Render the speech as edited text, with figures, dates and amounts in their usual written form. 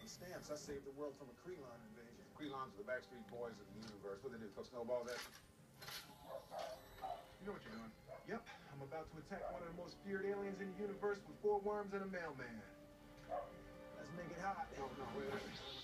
some stamps. I saved the world from a Krelon invasion. Krelons are the Backstreet Boys of the universe. What do they do? Throw snowballs at you? You know what you're doing. Yep, I'm about to attack one of the most feared aliens in the universe with 4 worms and a mailman. Let's make it hot. No, wait a minute.